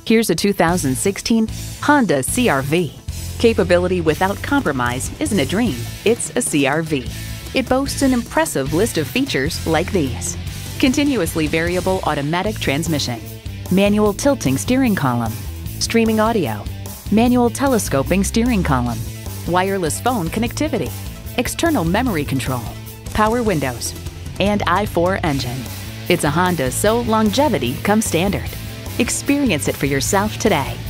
Here's a 2016 Honda CR-V. Capability without compromise isn't a dream, it's a CR-V. It boasts an impressive list of features like these: continuously variable automatic transmission, manual tilting steering column, streaming audio, manual telescoping steering column, wireless phone connectivity, external memory control, power windows, and i4 engine. It's a Honda, so longevity comes standard. Experience it for yourself today.